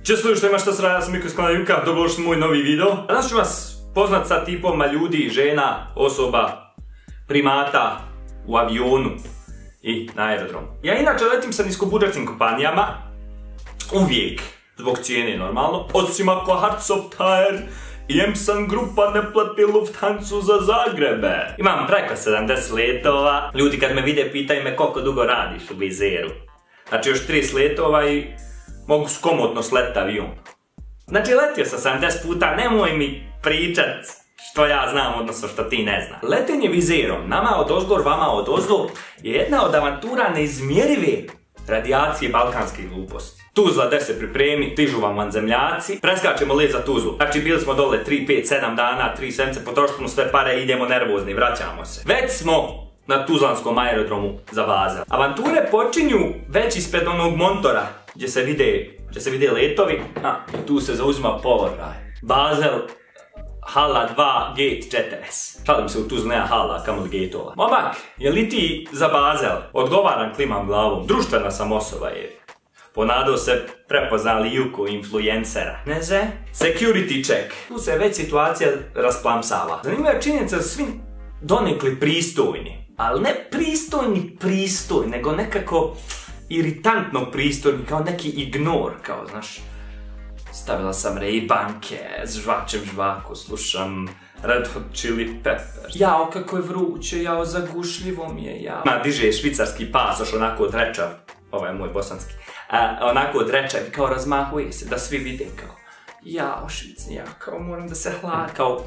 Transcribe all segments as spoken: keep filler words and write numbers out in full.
Če slušajte šta se radi, ja sam Miko Sklana Juka, dobrodošli u moj novi video. Danas ću vas poznat sa tipoma ljudi, žena, osoba, primata u avionu i na aerodromu. Ja inače letim sa niskobudžetnim kompanijama, uvijek, zbog cijene normalno, osim ako Hartsoftair i Emsan grupa ne plati Lufthansu za Zagrebe. Imam preko sedamdeset letova, ljudi kad me vide pitaju me koliko dugo radiš u Vizeru. Znači još trideset letova i mogu komotno sletiti avion. Znači letio sam sedamdeset puta, nemoj mi pričat što ja znam, odnosno što ti ne znam. Letenje Vizerom, nama od ozgor, vama od ozdo, je jedna od avantura neizmjerive radijacije balkanskih gluposti. Tuzla gdje se pripremi, stižu vam vanzemljaci, preskačemo let za Tuzlu. Znači bili smo dole tri, pet, sedam dana, tri sedmice, potrošili sve pare, idemo nervozni, vraćamo se. Već smo na tuzlanskom aerodromu za Basel. Avanture počinju već ispred onog montora gdje se vide, gdje se vide letovi, a tu se zauzima položaj. Basel, hala dva, gate četrdeset. Šalim se, u Tuzlu nema hala, kamoli gateova. Momak, je li ti za Basel? Odgovaram, klimam glavom. Društvena sam osoba je. Ponadao se prepoznali Juku, influencera. Ne ze? Security check. Tu se već situacija rasplamsava. Zanimljiva je činjenica da su svi donekli pristojni. Ali ne pristojni pristojni, nego nekako iritantno pristojni, kao neki ignor, kao, znaš. Stavila sam Ray-Banke, žvačem žvaku, slušam Red Hot Chili Peppers. Jao, kako je vruće, jao, zagušljivo mi je, jao. Ma, diže švicarski pasoš, onako odrečav, ovaj je moj bosanski, a, onako odrečav i kao razmahuje se, da svi vide kao, jao, švic, ja, kao moram da se hladi, kao,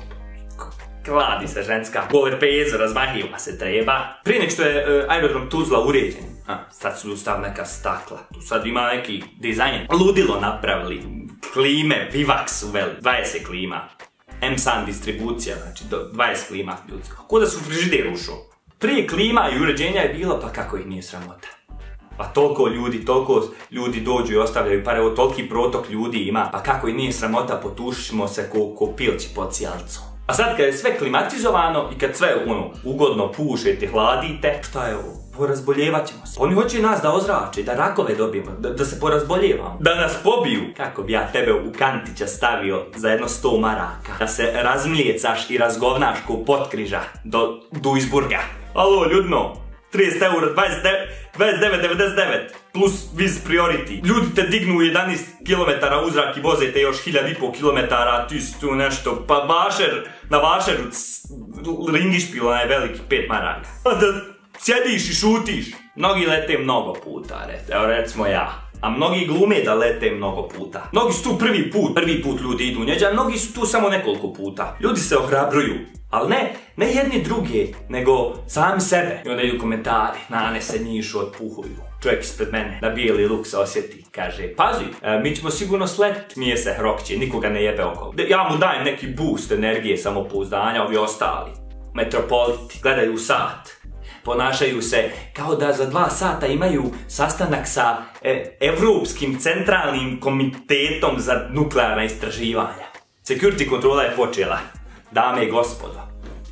kladi se ženska, gole pezo, razmahiva se treba. Prije nek što je uh, aerodrom Tuzla uređen, a, sad su stav neka stakla, tu sad ima neki dizajn, ludilo napravili, klime, Vivax uveli, dvadeset klima, Emsan distribucija, znači do dvadeset klima ljudsko. Ko da su frižider ušao. Prije klima i uređenja je bilo, pa kako ih nije sramota. Pa toliko ljudi, toliko ljudi dođu i ostavljaju pare, evo toliki protok ljudi ima, pa kako ih nije sramota, potušimo se ko, ko pilći pod cijalcom. A sad kad je sve klimatizovano i kad sve ono, ugodno pušete, hladite, šta je ovo? Porazboljevat ćemo se. Oni hoće nas da ozrače, da rakove dobijemo, da, da se porazboljevamo. Da nas pobiju. Kako bi ja tebe u kantića stavio za jedno sto maraka. Da se razmlijecaš i razgovnaš ko potkriža do Duisburga. Alo, ljudno, trideset eura, dvadeset devet devedeset devet plus Viz Priority. Ljudi te dignu u jedanaest kilometara u zrak i vozete još hiljadu i pol kilometara, ti si tu nešto, pa vašer, na vašeru ringišpil, onaj veliki pet maraka. A da sjediš i šutiš. Mnogi lete mnogo puta, evo recimo ja. A mnogi glume da lete mnogo puta. Mnogi su tu prvi put, prvi put ljudi idu njeđa, a mnogi su tu samo nekoliko puta. Ljudi se ohrabruju, ali ne, ne jedni druge, nego sami sebe. I onda idu komentari, nane se njišu, otpuhuju. Čovjek ispred mene, na bijeli luk se osjeti, kaže, pazi, e, mi ćemo sigurno sletiti. Smije se, hrokće, nikoga ne jebe okolo. Ja mu dajem neki boost energije, samopouzdanja, ovi ostali. Metropoliti, gledaju u sat. Ponašaju se kao da za dva sata imaju sastanak sa e, Evropskim centralnim komitetom za nuklearna istraživanja. Security kontrola je počela. Dame i gospodo.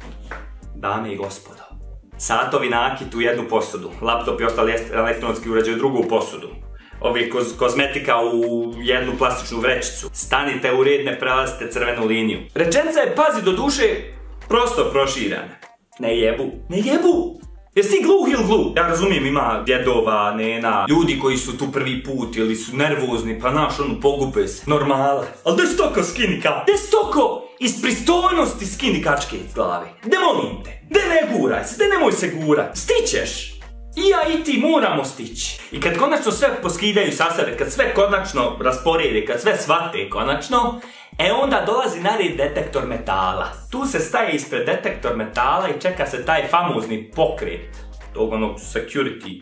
Dame i gospodo. Satovi nakit u jednu posudu. Laptop i ostali elektronski uređaj u drugu posudu. Ovi koz, kozmetika u jednu plastičnu vrećicu. Stanite u red, ne prelazite crvenu liniju. Rečenica je, pazi, do duše, prosto proširana. Ne jebu. Ne jebu! Jesi ti gluh ili gluh? Ja razumijem, ima djedova, nena, ljudi koji su tu prvi put ili su nervozni, pa naš ono pogube se. Normala. Ali gdje si toko skini kačke? Gdje si toko iz pristojnosti skini kačke iz glave? Gdje molim te? Gdje ne guraj se? Gdje nemoj se gurat? Stićeš? I ja i ti moramo stići. I kad konačno sve poskidaju sa sebe, kad sve konačno rasporede, kad sve shvate konačno, e onda dolazi na red detektor metala. Tu se staje ispred detektor metala i čeka se taj famozni pokret tog onog security.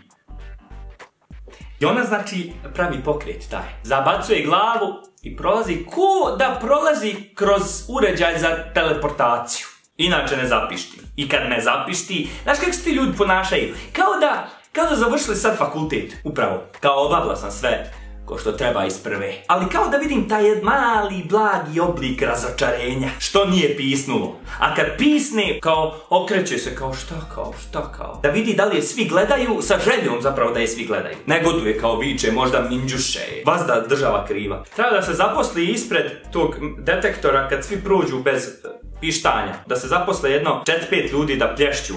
I ona znači pravi pokret taj. Zabacuje glavu i prolazi ko da prolazi kroz uređaj za teleportaciju. Inače ne zapišti. I kad ne zapišti, znaš kako se ti ljudi ponašaju? Kao da, kao da završili sad fakultet. Upravo, kao obavila sam sve ko što treba iz prve. Ali kao da vidim taj mali, blagi oblik razočarenja, što nije pisnulo. A kad pisne, kao okreće se kao šta kao, šta kao. Da vidi da li je svi gledaju, sa željom zapravo da je svi gledaju. Negoduje kao viče, možda minđuše, vazda država kriva. Treba da se zaposli ispred tog detektora kad svi prođu bez pištanja. Da se zaposle jedno četiri pet ljudi da plješću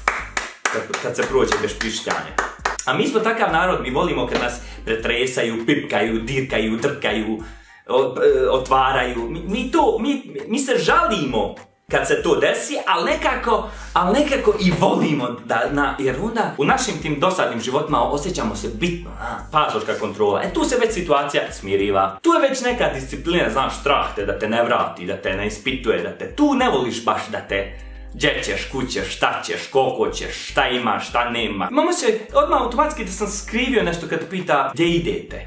kad se prođe bez pištanja. A mi smo takav narod, mi volimo kad nas pretresaju, pipkaju, dirkaju, drkaju, otvaraju. Mi, mi to, mi, mi se žalimo kad se to desi, ali nekako, ali nekako i volimo da, na, jer onda u našim tim dosadnim životima osjećamo se bitno, a, pasoška kontrola. E tu se već situacija smiriva. Tu je već neka disciplina, znaš, strah te da te ne vrati, da te ne ispituje, da te tu ne voliš baš da te gdje ćeš, kućeš, šta ćeš, koliko ćeš, šta imaš, šta nema. Imamo se odmah automatski da sam skrivio nešto kad pita gdje idete.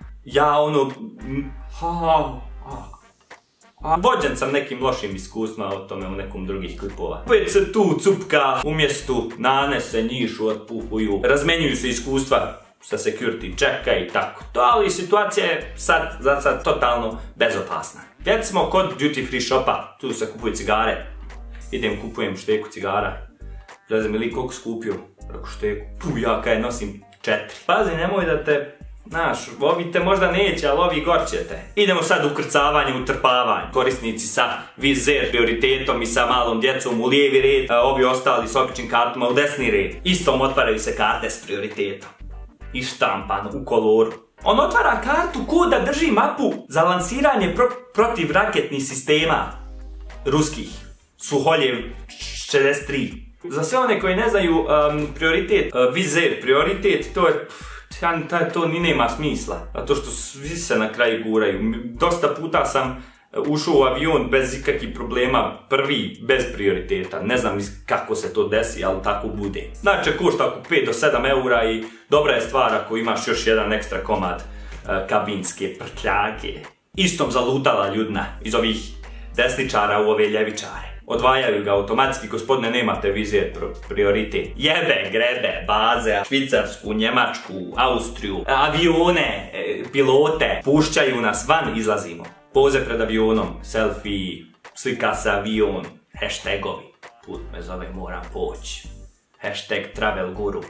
Ja ono, ha, ha, ha. Vođen sam nekim lošim iskustvima o tome u nekom drugih klipova. Već se tu cupka u mjestu nanese, njišu, otpuhuju, razmenjuju se iskustva sa security checka i tako. To, ali situacija je sad, za sad, totalno bezopasna. Već smo kod duty free shopa, tu se kupuju cigare. Idem, kupujem šteku cigara. Gleda mi li koliko skupio. Rekao šteku. Puh, ja kaj nosim četiri. Pazi, nemoj da te, znaš, ovi te možda neće, ali ovi gorćete. Idemo sad u ukrcavanje, utrpavanje. Korisnici sa vizer prioritetom i sa malom djecom u lijevi red, a ovi ostali s običnim kartama u desni red. Istom otvaraju se karte s prioritetom. I štampan u koloru. On otvara kartu ko da drži mapu za lansiranje pro protiv raketnih sistema ruskih. Suholjev šezdeset tri. Za sve one koji ne znaju um, prioritet, uh, vizer, prioritet, to je, pff, to ni nema smisla. Zato što svi se na kraju guraju. Dosta puta sam ušao u avion bez ikakvih problema, prvi, bez prioriteta. Ne znam kako se to desi, ali tako bude. Znači, košta oko pet do sedam eura i dobra je stvar ako imaš još jedan ekstra komad uh, kabinske prtljake. Istom zalutala ljudna iz ovih desničara u ove ljevičare. Odvajaju ga automatski, gospodine, nemate vizijer prioritet. Jebe, grebe, baze, Švicarsku, Njemačku, Austriju, avione, pilote, pušćaju nas van, izlazimo. Poze pred avionom, selfie, slika sa avion, hashtagovi, put me zove, moram poći, hashtag travel guru,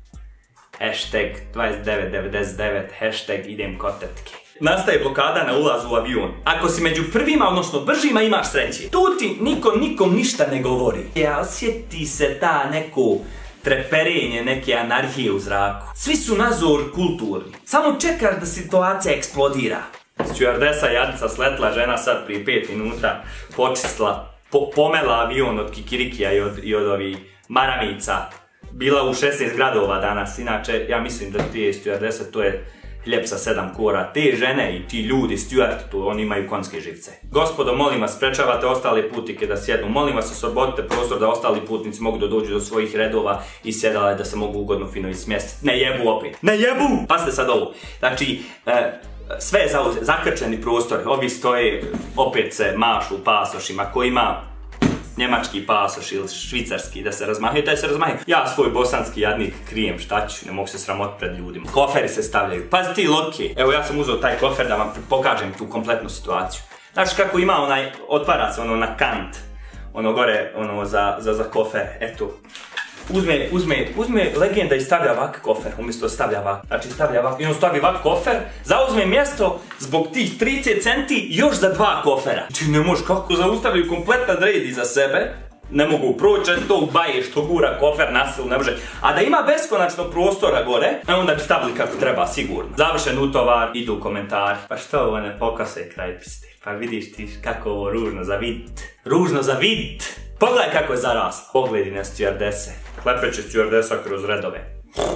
hashtag dvadeset devet devedeset devet, hashtag idem kod tetke. Nastaje blokada na ulazu u avion. Ako si među prvima, odnosno bržima, imaš sreće. Tu ti niko nikom ništa ne govori. Ja, osjeti se ta neko treperenje, neke anarhije u zraku. Svi su nazor kulturni. Samo čekaš da situacija eksplodira. Stewardesa jadnica sletla, žena sad prije pet minuta počistila, po pomela avion od kikirikija i od, i od ovih maramica. Bila u šesnaest gradova danas. Inače, ja mislim da ti je stewardesa, to je hljeb sa sedam kora. Te žene i ti ljudi, steward, tu oni imaju konjske živce. Gospodo, molim vas, sprečavate ostale putnike da sjednu. Molim vas, oslobodite prostor da ostali putnici mogu da dođu do svojih redova i sjedale da se mogu ugodno fino ismjestiti. Ne jebu opet. Ne jebu! Pazite sad ovo. Znači, e, sve je zakrčeni prostor. Ovi stoje, opet se mašu pasošima. Ko ima njemački pasoš ili švicarski da se razmahaju, taj se razmahaju. Ja svoj bosanski jadnik krijem, šta ću, ne mogu se sramoti pred ljudima. Koferi se stavljaju. Pazi ti logike. Evo ja sam uzeo taj kofer da vam pokažem tu kompletnu situaciju. Znači kako ima onaj, otvara se ono na kant, ono gore, ono za, za, za kofer, eto. Uzme, uzme, uzme legenda i stavlja ovak kofer, umjesto stavlja ovak. Znači stavlja ovak i on stavi ovak kofer, zauzme mjesto zbog tih trideset centi još za dva kofera. Ti ne možeš kako zaustavljaju kompletan red iza sebe, ne mogu proći, to baje što gura kofer nasilu, ne može. A da ima beskonačno prostora gore, onda bi stavili kako treba, sigurno. Završen utovar, idu komentari. Pa što ovo ne pokase kraj piste? Pa vidiš ti kako ovo ružno za vidit. Ružno za vidit. Pogledaj kako je zaraslo. Pogledi na stewardese. Klepeće stewardesa kroz redove.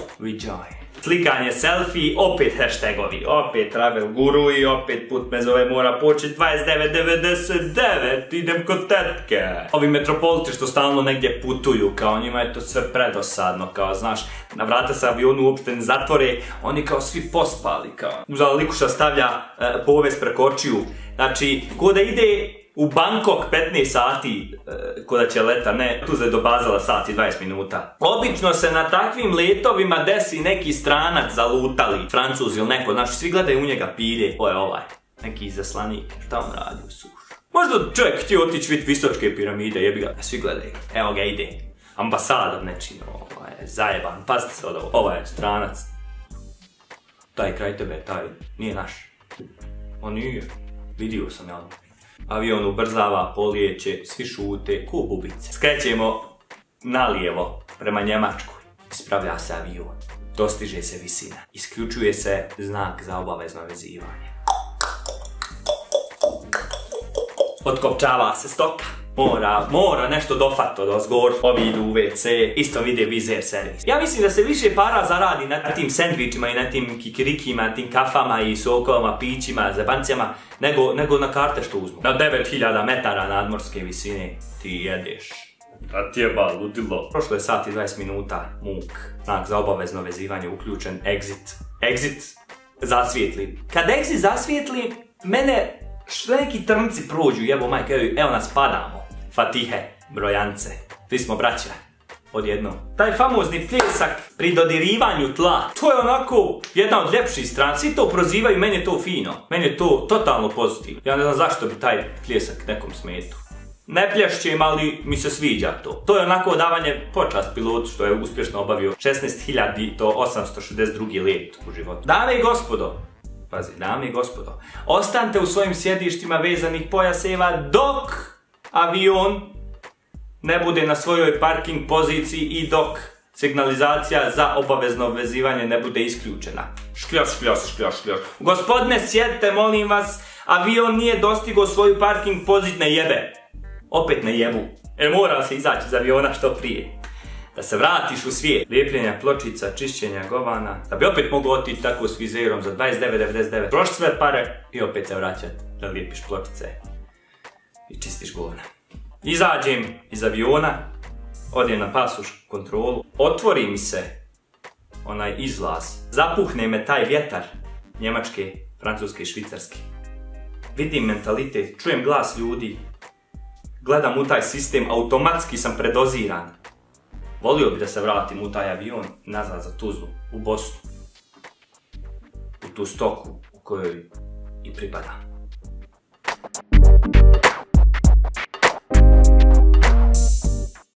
Viđaj. Slikanje, selfie, opet hashtagovi, opet travel guru i opet put me zove mora početi dvadeset devet devedeset devet, idem kod tetke. Ovi metropoliti što stalno negdje putuju, kao njima je to sve predosadno, kao znaš, na vrata se avionu uopšte ne zatvore, oni kao svi pospali, kao. Uzala likuša stavlja e, poves preko očiju, znači, ko da ide U Bangkok petnaest sati e, koda će leta, ne, tu se dobazala sat i dvadeset minuta. Obično se na takvim letovima desi neki stranac zalutali, Francuz ili neko, znaš, svi gledaju u njega pilje. Ovo je ovaj, neki izaslanik, šta on radi u sušu? Možda čovjek htio otići vidjeti Visočke piramide, jebi ga, svi gledaju, evo ga ide. Ambasador nečin, ovaj, zajeban, pazite se od ovo, ovaj je stranac. Taj kraj tebe, taj, nije naš. On nije, vidio sam ja. Avion ubrzava, polijeće, svi šute, ko bubice. Skrećemo nalijevo, prema Njemačkoj. Ispravlja se avion. Dostiže se visina. Isključuje se znak za obavezno vezivanje. Otkopčava se stoka. Mora, mora nešto dofat od ozgor. Ovi idu u ve ce, isto vide vizer servis. Ja mislim da se više para zaradi na tim sendvičima i na tim kikirikima, na tim kafama i sokovama, pićima, zebancijama, nego, nego na karte što uzmu. Na devet hiljada metara nadmorske visine ti jedeš. Da ti jeba, ludilo. Prošlo je sat i dvadeset minuta, muk. Znak za obavezno vezivanje uključen, exit. Exit zasvijetli. Kad exit zasvijetli, mene što neki trnci prođu, jebo majke, evo nas padamo. Fatihe, brojance, svi smo braća, odjednom. Taj famozni pljesak pri dodirivanju tla, to je onako jedna od ljepših strana, svi to prozivaju, meni je to fino, meni je to totalno pozitivno. Ja ne znam zašto bi taj pljesak nekom smetu. Ne plješćem, ali mi se sviđa to. To je onako davanje počast pilotu što je uspješno obavio šesnaest hiljada osamsto šezdeset drugi let u životu. Dame i gospodo, pazi, dame i gospodo, ostanite u svojim sjedištima vezanih pojaseva dok avion ne bude na svojoj parking poziciji i dok signalizacija za obavezno vezivanje ne bude isključena. Škljoš, škljoš, škljoš, škljoš. Gospodine, sjedite, molim vas, avion nije dostigao svoju parking poziciju, ne jebe. Opet ne jebu. E, mora se izaći iz aviona što prije. Da se vratiš u svijet. Lijepljenja pločica, čišćenja govana. Da bi opet mogu otići tako s vizerom za dvadeset devet devedeset devet. Troši sve pare i opet se vraćati. Da lijepiš pločice. I čistiš govna. Izađem iz aviona. Odem na pasoš kontrolu. Otvori mi se onaj izlaz. Zapuhne me taj vjetar. Njemačke, francuske i švicarske. Vidim mentalitet. Čujem glas ljudi. Gledam u taj sistem. Automatski sam predoziran. Volio bi da se vratim u taj avion nazad za Tuzlu, u Bosnu. U tu stoku u kojoj i pripadam.